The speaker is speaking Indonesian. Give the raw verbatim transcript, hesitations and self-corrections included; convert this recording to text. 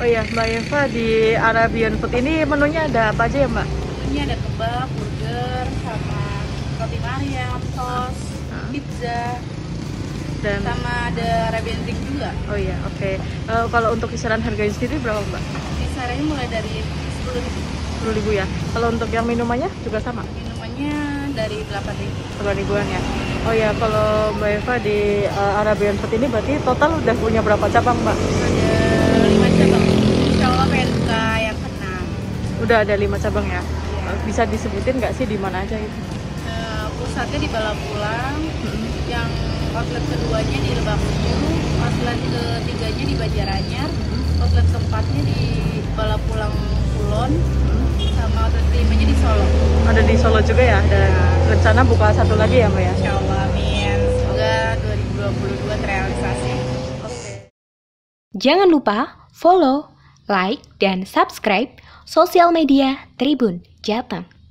Oh iya, Mbak Eva, di Arabian Food ini menunya ada apa aja ya, Mbak? Menunya ada kebab, burger, sama roti Mariam, tos, Hah? pizza, Dan sama ada Arabian drink juga. oh iya, oke. Eh, kalau untuk kisaran harganya sendiri berapa, Mbak? Kisarannya mulai dari sepuluh ribu. sepuluh ribu ya. Kalau untuk yang minumannya juga sama? Minumannya dari delapan ribu. delapan ribuan ya. Oh ya, kalau Mbak Eva di eh, Arabian Food ini berarti total udah punya berapa cabang, Mbak? Ada lima cabang. Insya Allah pengen buka yang keenam. Udah ada lima cabang ya. Ya. Eh, Bisa disebutin nggak sih di mana aja itu? Eh, pusatnya di Balapulang, Mm-mm. yang outlet keduanya di Lebak Bulus, outlet ketiganya di Banjaranyar, outlet keempatnya di Balapulang Kulon, sama outlet kelimanya di Solo. Ada di Solo juga ya, dan rencana buka satu lagi ya, Mbak ya? Insya Allah, amin. Semoga dua ribu dua puluh dua terrealisasi. Oke. Jangan lupa follow, like, dan subscribe sosial media Tribun Jateng.